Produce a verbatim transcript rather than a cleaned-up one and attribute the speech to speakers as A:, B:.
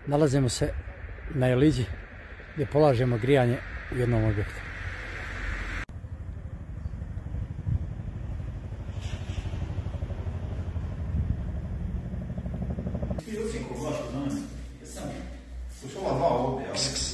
A: Nalazimo se na Eliđi gdje polažemo grijanje u jednom objektu.
B: Ti osim ko glaš u znamenju, jesam, sluš ova dva ovdje, ali